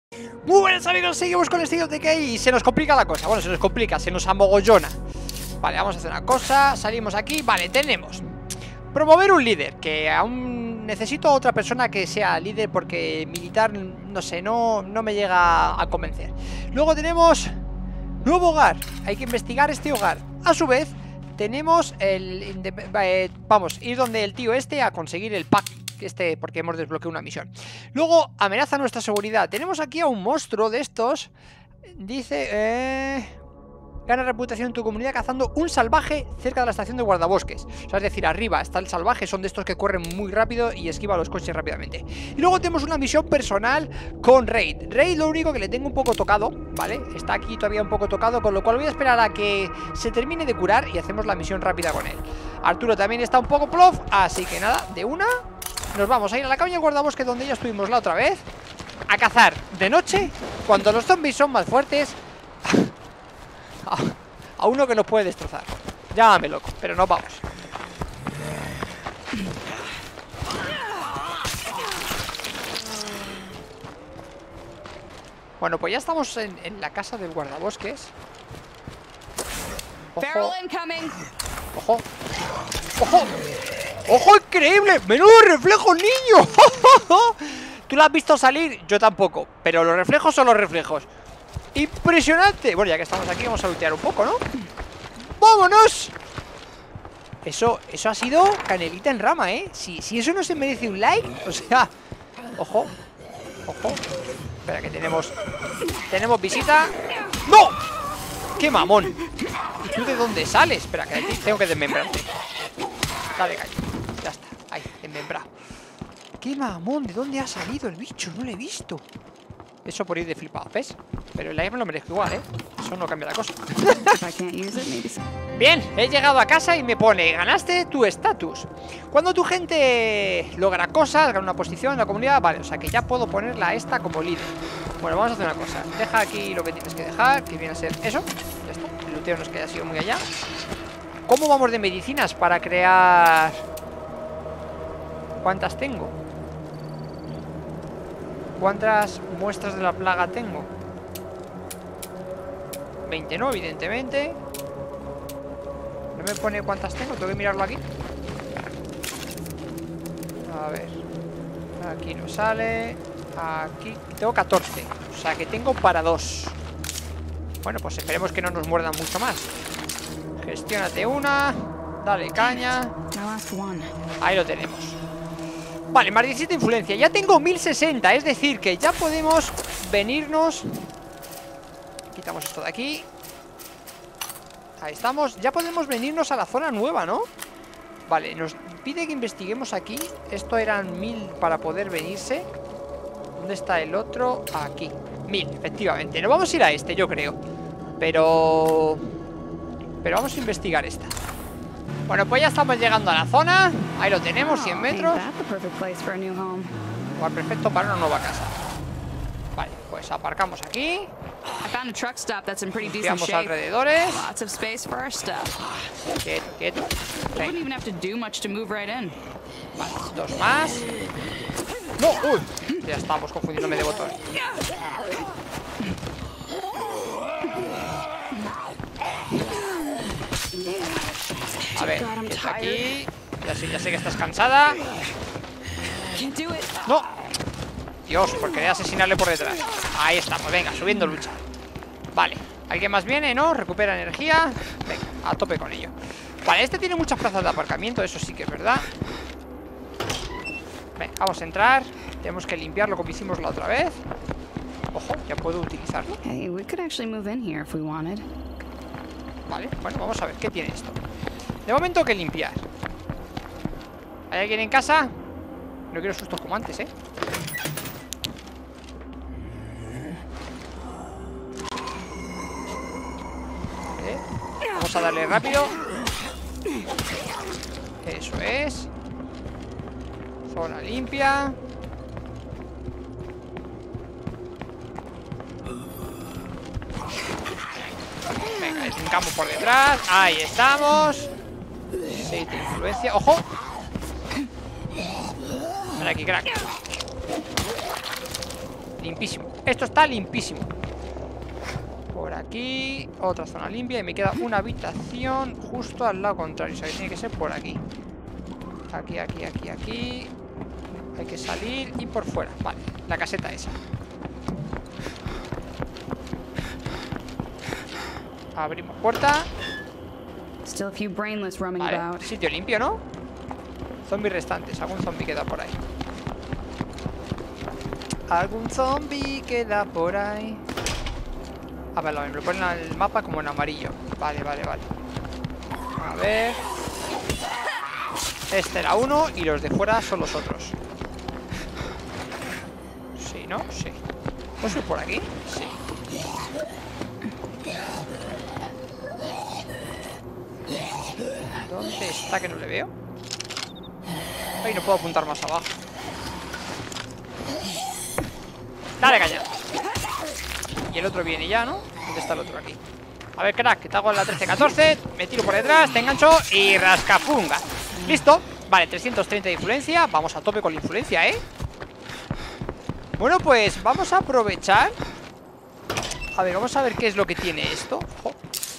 Muy buenas amigos, seguimos con el State of Decay y se nos complica la cosa. Bueno, se nos complica, se nos amogollona. Vale, vamos a hacer una cosa. Salimos aquí, vale, tenemos promover un líder, que aún necesito otra persona que sea líder porque militar, no sé, no me llega a convencer. Luego tenemos nuevo hogar, hay que investigar este hogar. A su vez, tenemos vamos, ir donde el tío este a conseguir el pack porque hemos desbloqueado una misión. Luego, amenaza nuestra seguridad. Tenemos aquí a un monstruo de estos. Dice, gana reputación en tu comunidad cazando un salvaje cerca de la estación de guardabosques. O sea, es decir, arriba está el salvaje. Son de estos que corren muy rápido y esquivan los coches rápidamente. Y luego tenemos una misión personal con Raid. Raid lo único que le tengo un poco tocado, ¿vale? Está aquí todavía un poco tocado, con lo cual voy a esperar a que se termine de curar y hacemos la misión rápida con él. Arturo también está un poco plof, así que nada, de una nos vamos a ir a la cabaña de guardabosque donde ya estuvimos la otra vez, a cazar de noche, cuando los zombies son más fuertes, a uno que nos puede destrozar. Llámame loco, pero nos vamos. Bueno, pues ya estamos en la casa del guardabosques. Ojo. Ojo. ¡Ojo! ¡Ojo, increíble! ¡Menudo reflejo, niño! ¿Tú lo has visto salir? Yo tampoco. Pero los reflejos son los reflejos. ¡Impresionante! Bueno, ya que estamos aquí, vamos a lootear un poco, ¿no? ¡Vámonos! Eso ha sido canelita en rama, ¿eh? Si eso no se merece un like, o sea... ¡Ojo! ¡Ojo! Espera, que tenemos visita. ¡No! ¡Qué mamón! ¿Y tú de dónde sales? Espera, que aquí tengo que desmembrarte. Dale, caña. Ya está, ahí, desmembrado. ¡Qué mamón! ¿De dónde ha salido el bicho? No lo he visto. Eso por ir de flipado, ¿ves? Pero el aire me lo merezco igual, ¿eh? Eso no cambia la cosa. Bien, he llegado a casa y me pone: ganaste tu estatus. Cuando tu gente logra cosas, gana una posición en la comunidad. Vale, o sea que ya puedo ponerla a esta como líder. Bueno, vamos a hacer una cosa. Deja aquí lo que tienes que dejar, que viene a ser eso. Ya está, el looteo no es que haya sido muy allá. ¿Cómo vamos de medicinas para crear? ¿Cuántas tengo? ¿Cuántas muestras de la plaga tengo? 20, ¿no? Evidentemente. ¿No me pone cuántas tengo? Tengo que mirarlo aquí. A ver. Aquí no sale. Aquí tengo 14. O sea que tengo para 2. Bueno, pues esperemos que no nos muerdan mucho más. Gestiónate una. Dale caña. Ahí lo tenemos. Vale, más 17 influencia. Ya tengo 1060, es decir que ya podemos venirnos. Quitamos esto de aquí. Ahí estamos. Ya podemos venirnos a la zona nueva, ¿no? Vale, nos pide que investiguemos aquí. Esto eran 1000 para poder venirse. ¿Dónde está el otro? Aquí, 1000, efectivamente. Nos vamos a ir a este, yo creo. Pero vamos a investigar esta. Bueno, pues ya estamos llegando a la zona. Ahí lo tenemos, 100 metros. Lugar perfecto para una nueva casa. Vale, pues aparcamos aquí. Limpiamos alrededores. Quieto, quieto. Vale, dos más. ¡No! ¡Uy! Ya estamos confundiéndome de botón. A ver, está aquí. Ya sé que estás cansada. ¡No! Dios, por querer asesinarle por detrás. Ahí estamos, venga, subiendo lucha. Vale, ¿alguien más viene? ¿No? Recupera energía. Venga, a tope con ello. Vale, este tiene muchas plazas de aparcamiento, eso sí que es verdad. Venga, vamos a entrar. Tenemos que limpiarlo como hicimos la otra vez. Ojo, ya puedo utilizarlo. Vale, bueno, vamos a ver, ¿qué tiene esto? De momento que limpiar. ¿Hay alguien en casa? No quiero sustos como antes, ¿eh? Vamos a darle rápido. Eso es. Zona limpia. Venga, desencamos por detrás. Ahí estamos. 6 de influencia. ¡Ojo! Ven aquí, crack. limpísimo. Esto está limpísimo. Por aquí, otra zona limpia. Y me queda una habitación justo al lado contrario. O sea que tiene que ser por aquí. Aquí, aquí, aquí, aquí. Hay que salir y por fuera. Vale, la caseta esa. Abrimos puerta. Still a few brainless roaming Vale, about. sitio limpio, ¿no? Zombies restantes. Algún zombie queda por ahí. Algún zombie queda por ahí. A ver, me lo ponen el mapa como en amarillo. Vale, vale, vale. A ver. Este era uno y los de fuera son los otros. Sí, ¿no? Sí. ¿Puedo subir por aquí? Sí. ¿Dónde está que no le veo? Ay, no puedo apuntar más abajo. Dale, caña. Y el otro viene ya, ¿no? ¿Dónde está el otro? Aquí. A ver, crack, que te hago en la 13-14. Me tiro por detrás, te engancho y rascafunga. Listo. Vale, 330 de influencia. Vamos a tope con la influencia, ¿eh? Bueno, pues vamos a aprovechar. A ver, vamos a ver qué es lo que tiene esto. Ojo.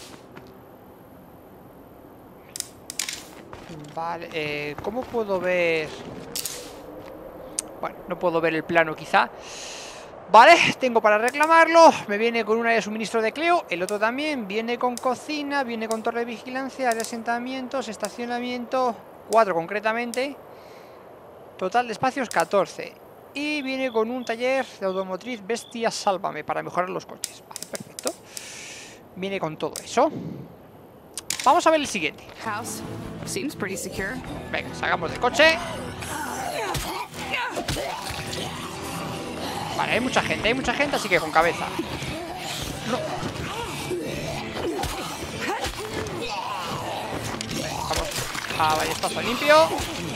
Vale, ¿cómo puedo ver? Bueno, no puedo ver el plano quizá. Vale, tengo para reclamarlo. Me viene con un área de suministro de Cleo. El otro también viene con cocina. Viene con torre de vigilancia, área de asentamientos, estacionamiento 4 concretamente. Total de espacios 14. Y viene con un taller de automotriz Bestia Sálvame para mejorar los coches. Vale, perfecto. Viene con todo eso. Vamos a ver el siguiente. House seems pretty secure. Venga, sacamos del coche. Vale, hay mucha gente, así que con cabeza. No. Venga, vamos a ballestazo limpio.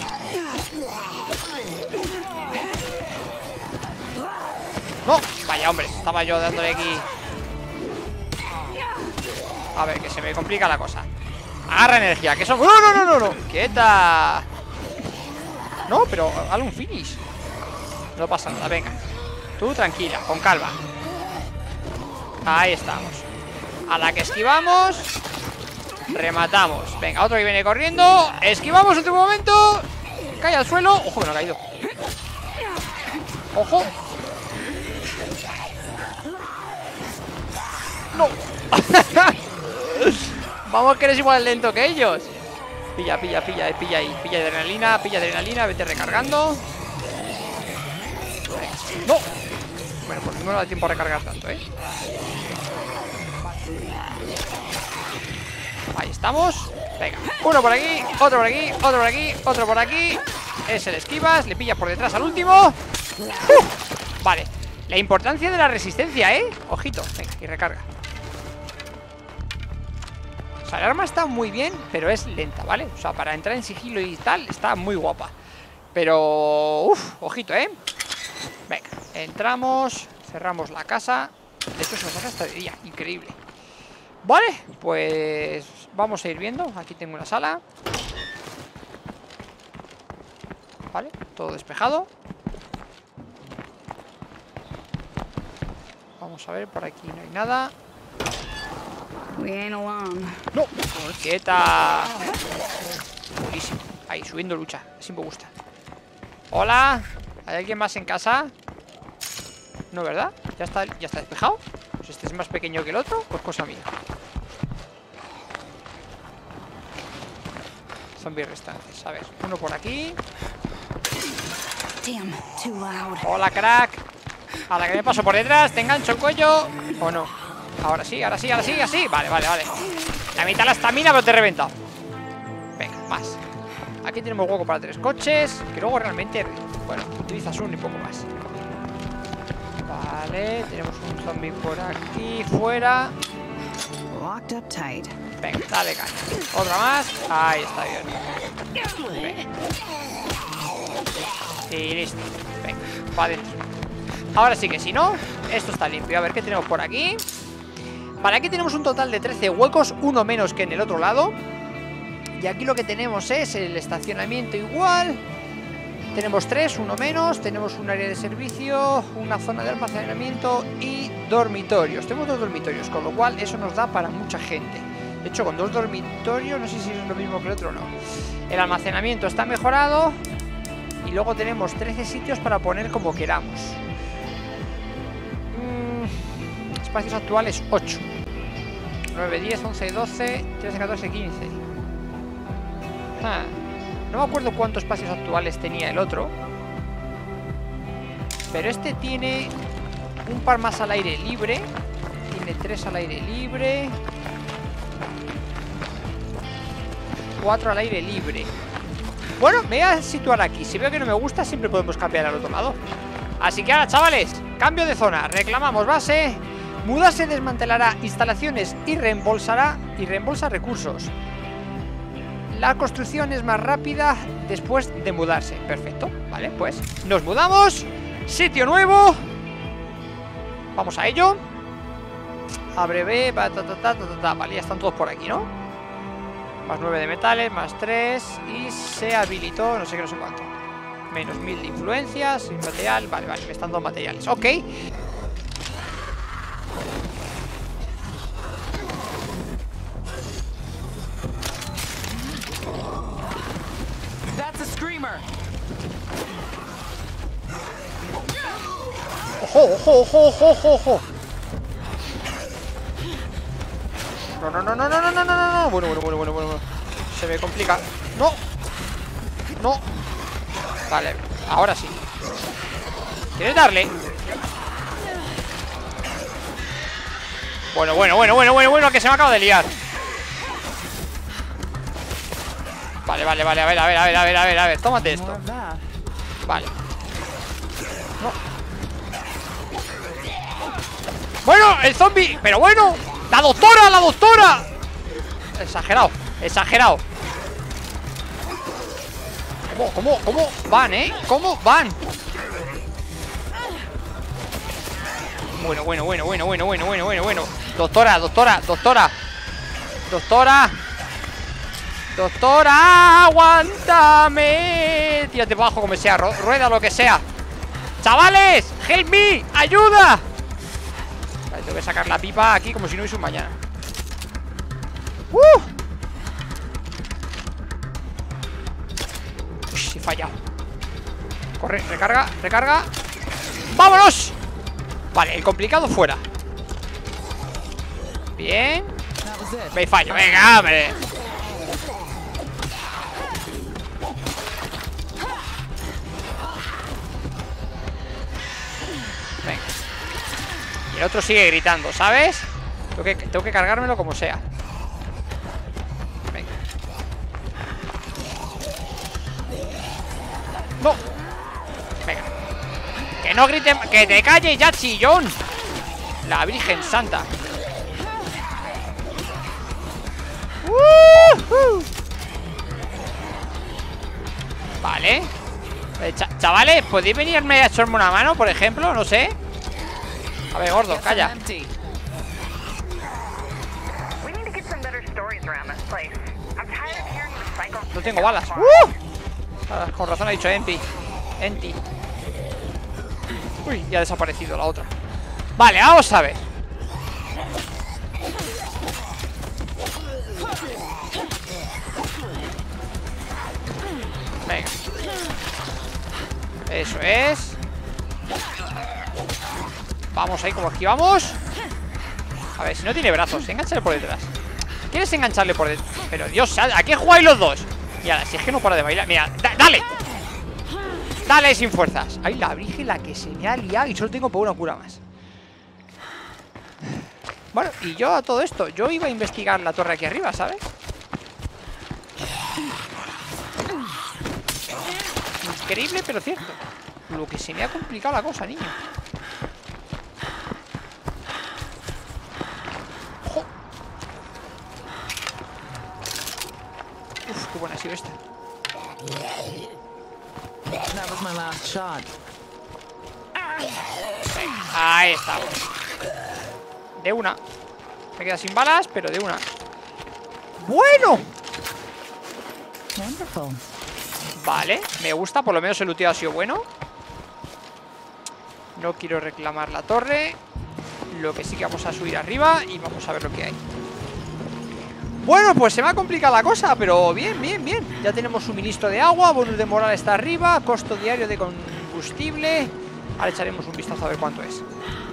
No, vaya hombre, estaba yo dándole aquí. A ver, que se me complica la cosa. Agarra energía, que son... ¡No, no, no, no, no! ¡Quieta! No, pero hazle un finish. No pasa nada, venga. Tú tranquila, con calma. Ahí estamos. A la que esquivamos, rematamos. Venga, otro que viene corriendo. Esquivamos, último momento. Cae al suelo. Ojo, que no ha caído. Ojo. No. Vamos, que eres igual lento que ellos. Pilla, pilla, pilla, pilla ahí. Pilla adrenalina, vete recargando. No. Bueno, pues no me da tiempo a recargar tanto, ¿eh? Ahí estamos. Venga, uno por aquí, otro por aquí, otro por aquí, otro por aquí. Ese le esquivas, le pillas por detrás al último. Vale, la importancia de la resistencia, ¿eh? Ojito, venga, y recarga. O sea, el arma está muy bien, pero es lenta, ¿vale? O sea, para entrar en sigilo y tal, está muy guapa. Pero, ojito, ¿eh? Venga, entramos, cerramos la casa. De hecho, se nos hace hasta de día, increíble. Vale, pues vamos a ir viendo. Aquí tengo una sala. Vale, todo despejado. Vamos a ver, por aquí no hay nada. We ain't alone. ¡No! ¡Quieta! Buenísimo. Ahí, subiendo lucha. Así me gusta. Hola. ¿Hay alguien más en casa? No, ¿verdad? ¿Ya está despejado? Pues este es más pequeño que el otro. Pues cosa mía. Zombies restantes. A ver, uno por aquí. Damn, too loud. Hola, crack. A la que me paso por detrás, te engancho el cuello. ¿O no? Ahora sí, ahora sí, ahora sí, así. Vale, vale, vale. La mitad de la estamina, pero te he reventado. Venga, más. Aquí tenemos hueco para 3 coches. Que luego realmente, bueno, utilizas uno y poco más. Vale, tenemos un zombie por aquí, fuera. Locked up tight. Venga, dale caña. Otra más. Ahí está bien. Venga. Y listo. Venga, para adentro. Ahora sí que si no, esto está limpio. A ver qué tenemos por aquí. Vale, aquí tenemos un total de 13 huecos, uno menos que en el otro lado. Y aquí lo que tenemos es el estacionamiento igual. Tenemos 3, uno menos. Tenemos un área de servicio, una zona de almacenamiento y dormitorios. Tenemos 2 dormitorios, con lo cual eso nos da para mucha gente. De hecho, con 2 dormitorios, no sé si es lo mismo que el otro o no. El almacenamiento está mejorado. Y luego tenemos 13 sitios para poner como queramos. Espacios actuales 8. 9, 10, 11, 12, 13, 14, 15. No me acuerdo cuántos espacios actuales tenía el otro. Pero este tiene un par más al aire libre. Tiene 3 al aire libre. 4 al aire libre. Bueno, me voy a situar aquí. Si veo que no me gusta, siempre podemos cambiar al otro lado. Así que ahora, chavales, cambio de zona. Reclamamos base. Mudarse desmantelará instalaciones y reembolsa recursos. La construcción es más rápida después de mudarse. Perfecto, vale, pues nos mudamos. Sitio nuevo. Vamos a ello. Abre B, vale, ya están todos por aquí, ¿no? Más 9 de metales, más 3. Y se habilitó, no sé qué, no sé cuánto. Menos 1000 de influencias, sin material. Vale, vale, me están dando materiales, ok. That's a screamer. ¡Ojo, ojo, ojo, ojo, ojo, ojo! No, no, no, no, no, no, no, no, no. Bueno. Se me complica. ¡No! ¡No! Vale, ahora sí. ¿Quieres darle? Bueno, que se me acaba de liar. Vale, a ver, tómate esto. Vale. No. Bueno, el zombie. Pero bueno, ¡la doctora! Exagerado. ¿Cómo van, ¿Cómo van? Bueno. Doctora, aguántame. Tírate para abajo como sea, rueda lo que sea. Chavales, help me, ayuda. Vale, tengo que sacar la pipa aquí como si no hubiese un mañana. Uy, he fallado. Corre, recarga. ¡Vámonos! Vale, el complicado fuera. Bien. Me fallo, venga, hombre. Venga. Y el otro sigue gritando, ¿sabes? Tengo que cargármelo como sea. Venga. No. Venga. Que no griten, que te calles ya, chillón. La Virgen Santa. Vale. Chavales, ¿podéis venirme a echarme una mano, por ejemplo? No sé. A ver, gordo, calla. No tengo balas. Con razón ha dicho empty. Uy, ya ha desaparecido la otra. Vale, vamos a ver. Venga. Eso es. Vamos ahí como esquivamos. A ver, si no tiene brazos, enganchale por detrás. ¿Quieres engancharle por detrás? Pero Dios, ¿a qué jugáis los dos? Mira, si es que no para de bailar. Mira, dale. Dale sin fuerzas. Ay, la Virgen, la que se me ha liado. Y solo tengo por una cura más. Bueno, y yo a todo esto, yo iba a investigar la torre aquí arriba, ¿sabes? Increíble, pero cierto. Lo que se me ha complicado la cosa, niño. ¡Ojo! Uf, qué buena ha sido esta. That was my last shot. Venga, ahí estamos. De una. Me queda sin balas, pero de una. ¡Bueno! Wonderful. Vale, me gusta, por lo menos el luteo ha sido bueno. No quiero reclamar la torre. Lo que sí que vamos a subir arriba y vamos a ver lo que hay. Bueno, pues se me ha complicado la cosa, pero bien, bien, bien. Ya tenemos suministro de agua, bonus de moral está arriba, costo diario de combustible. Ahora echaremos un vistazo a ver cuánto es.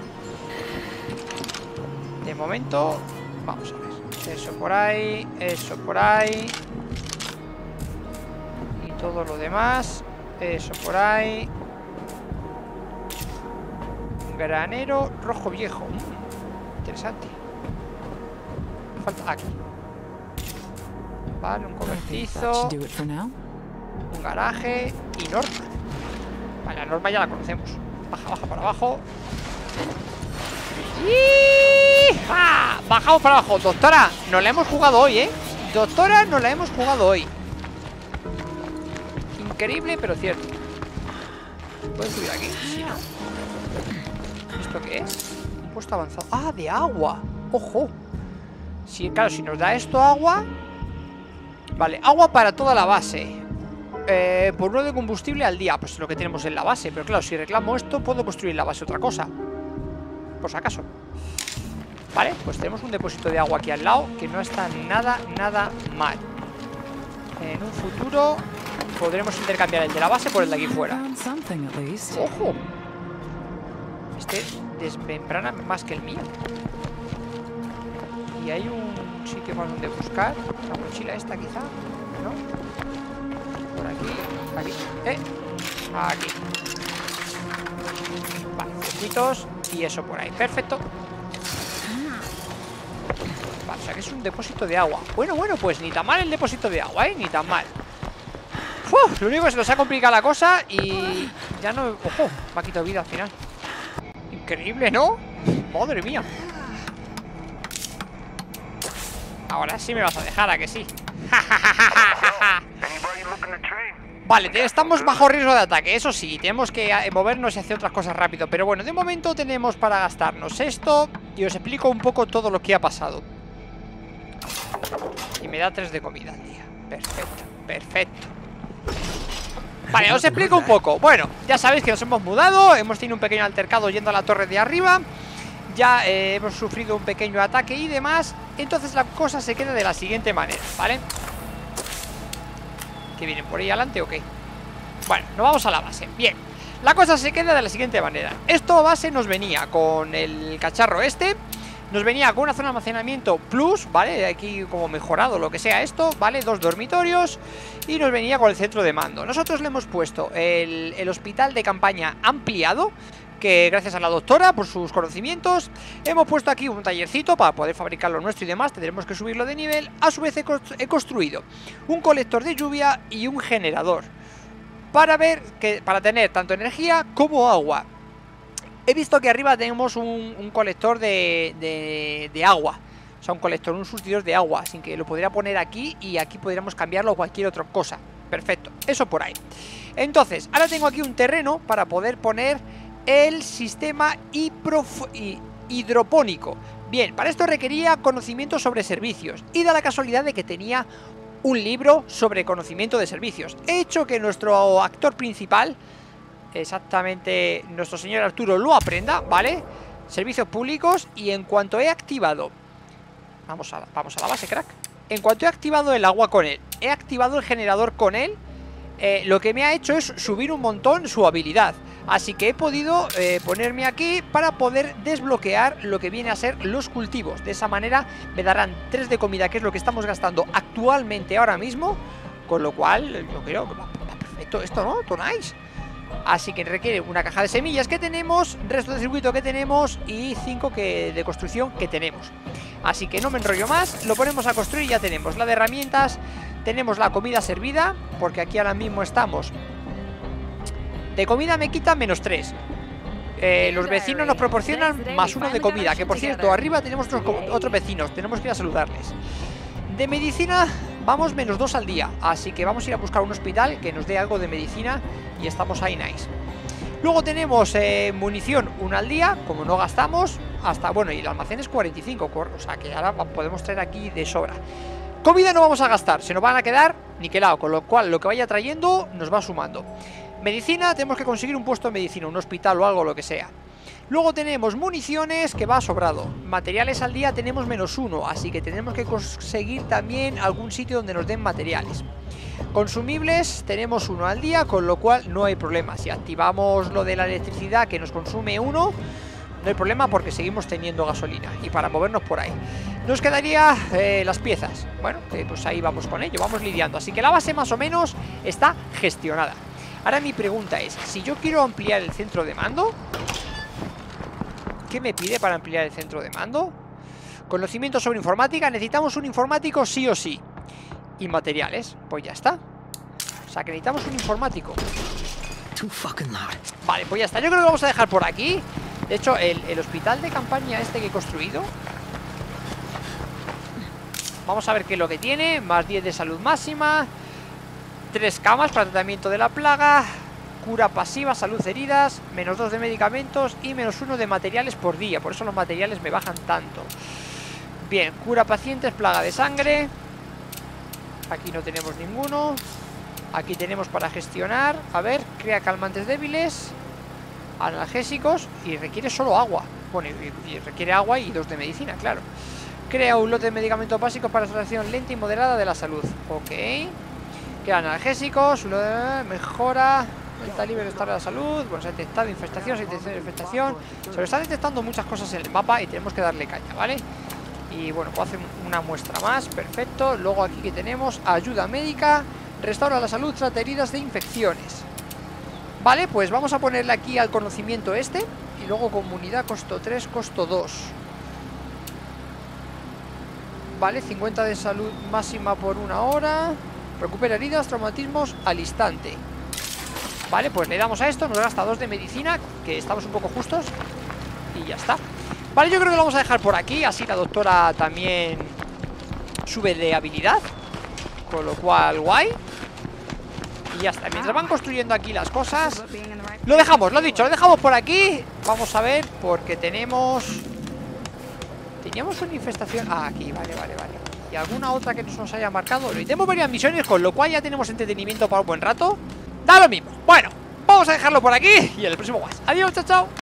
De momento, vamos a ver. Eso por ahí, eso por ahí. Y todo lo demás, eso por ahí. Granero rojo viejo. Interesante. Falta aquí. Vale, un That cobertizo, should do it for now. un garaje y norma. Vale, la norma ya la conocemos. Baja, baja para abajo. ¡Ah! Bajamos para abajo. Doctora, nos la hemos jugado hoy, ¿eh? Doctora, nos la hemos jugado hoy. Increíble, pero cierto. ¿Puedo subir aquí? Sí, ¿no? ¿Esto qué es? Un puesto avanzado. ¡Ah, de agua! ¡Ojo! Sí, claro, si nos da esto agua. Vale, agua para toda la base. Por uno de combustible al día. Pues es lo que tenemos en la base. Pero claro, si reclamo esto, puedo construir en la base otra cosa. Por si acaso. Vale, pues tenemos un depósito de agua aquí al lado, que no está nada, nada mal. En un futuro podremos intercambiar el de la base por el de aquí fuera. Found something at least. ¡Ojo! Este desmembrana más que el mío. Y hay un sitio más donde buscar. La mochila esta quizá, ¿no? Por aquí, aquí, aquí. Vale, circuitos y eso por ahí, perfecto. Vale, o sea que es un depósito de agua. Bueno, bueno, pues ni tan mal el depósito de agua, ni tan mal. Uf, lo único que se nos ha complicado la cosa y ya no... Ojo, me ha quitado vida al final. Increíble, ¿no? Madre mía. Ahora sí me vas a dejar, ¿a que sí? Vale, estamos bajo riesgo de ataque. Eso sí, tenemos que movernos y hacer otras cosas rápido. Pero bueno, de momento tenemos para gastarnos esto. Y os explico un poco todo lo que ha pasado. Y me da 3 de comida al día. Perfecto, perfecto. Vale, os explico un poco. Bueno, ya sabéis que nos hemos mudado. Hemos tenido un pequeño altercado yendo a la torre de arriba. Ya hemos sufrido un pequeño ataque y demás. Entonces la cosa se queda de la siguiente manera, ¿vale? ¿Que vienen por ahí adelante o qué? Bueno, nos vamos a la base. Bien, la cosa se queda de la siguiente manera. Esto base nos venía con el cacharro este. Nos venía con una zona de almacenamiento plus, ¿vale? Aquí como mejorado, lo que sea esto, ¿vale? 2 dormitorios. Y nos venía con el centro de mando. Nosotros le hemos puesto el hospital de campaña ampliado, que gracias a la doctora, por sus conocimientos, hemos puesto aquí un tallercito para poder fabricar lo nuestro y demás. Tendremos que subirlo de nivel. A su vez he construido un colector de lluvia y un generador para tener tanto energía como agua. He visto que arriba tenemos un colector de agua. O sea, un colector, un surtidor de agua. Así que lo podría poner aquí y aquí podríamos cambiarlo o cualquier otra cosa. Perfecto, eso por ahí. Entonces, ahora tengo aquí un terreno para poder poner el sistema hidropónico. Bien, para esto requería conocimiento sobre servicios. Y da la casualidad de que tenía un libro sobre conocimiento de servicios. He hecho que nuestro actor principal, exactamente nuestro señor Arturo, lo aprenda, ¿vale? Servicios públicos. Y en cuanto he activado... Vamos a la base, crack. En cuanto he activado el agua con él, he activado el generador con él, lo que me ha hecho es subir un montón su habilidad. Así que he podido ponerme aquí para poder desbloquear lo que viene a ser los cultivos. De esa manera me darán 3 de comida, que es lo que estamos gastando actualmente ahora mismo. Con lo cual, yo creo que va perfecto esto, ¿no? Tonáis. Así que requiere una caja de semillas que tenemos, resto de circuito que tenemos y 5 de construcción que tenemos. Así que no me enrollo más, lo ponemos a construir y ya tenemos la de herramientas. Tenemos la comida servida, porque aquí ahora mismo estamos. De comida me quitan menos 3. Los vecinos nos proporcionan más 1 de comida. Que por cierto, arriba tenemos otros vecinos, tenemos que ir a saludarles. De medicina vamos menos 2 al día. Así que vamos a ir a buscar un hospital que nos dé algo de medicina. Y estamos ahí nice. Luego tenemos munición 1 al día. Como no gastamos hasta, bueno, y el almacén es 45. O sea que ahora podemos traer aquí de sobra. Comida no vamos a gastar, se nos van a quedar niquelado, con lo cual lo que vaya trayendo nos va sumando. Medicina, tenemos que conseguir un puesto de medicina, un hospital o algo, lo que sea. Luego tenemos municiones, que va sobrado. Materiales al día tenemos -1, así que tenemos que conseguir también algún sitio donde nos den materiales. Consumibles tenemos 1 al día, con lo cual no hay problema. Si activamos lo de la electricidad, que nos consume 1, no hay problema porque seguimos teniendo gasolina. Y para movernos por ahí nos quedaría las piezas. Bueno, pues ahí vamos con ello, vamos lidiando. Así que la base más o menos está gestionada. Ahora mi pregunta es, si yo quiero ampliar el centro de mando, ¿qué me pide para ampliar el centro de mando? Conocimiento sobre informática. Necesitamos un informático sí o sí. Y materiales, pues ya está. O sea que necesitamos un informático. Vale, pues ya está, yo creo que lo vamos a dejar por aquí. De hecho, el hospital de campaña este que he construido, vamos a ver qué es lo que tiene. Más 10 de salud máxima, 3 camas para tratamiento de la plaga, cura pasiva, salud heridas, -2 de medicamentos y -1 de materiales por día. Por eso los materiales me bajan tanto. Bien, cura pacientes, plaga de sangre. Aquí no tenemos ninguno. Aquí tenemos para gestionar. A ver, crea calmantes débiles, analgésicos, y requiere solo agua. Bueno, y requiere agua y 2 de medicina, claro. Crea un lote de medicamentos básicos para extracción lenta y moderada de la salud. Ok. Crea analgésicos, mejora está libre de estar de la salud. Bueno, se ha detectado infestación, se ha infestación. Se lo están detectando muchas cosas en el mapa y tenemos que darle caña, ¿vale? Y bueno, puedo hacer una muestra más, perfecto. Luego aquí que tenemos ayuda médica, restaura la salud, trata heridas de infecciones. Vale, pues vamos a ponerle aquí al conocimiento este. Y luego comunidad, costo 3, costo 2. Vale, 50 de salud máxima por 1 hora. Recupera heridas, traumatismos al instante. Vale, pues le damos a esto, nos gasta 2 de medicina, que estamos un poco justos. Y ya está. Vale, yo creo que lo vamos a dejar por aquí. Así la doctora también sube de habilidad, con lo cual guay. Y ya está, mientras van construyendo aquí las cosas, lo dejamos, lo dicho, lo dejamos por aquí. Vamos a ver, porque teníamos una infestación. Ah, aquí, vale. Y alguna otra que nos haya marcado. Y tenemos varias misiones, con lo cual ya tenemos entretenimiento para un buen rato. Da lo mismo. Bueno, vamos a dejarlo por aquí y en el próximo más. Adiós, chao, chao.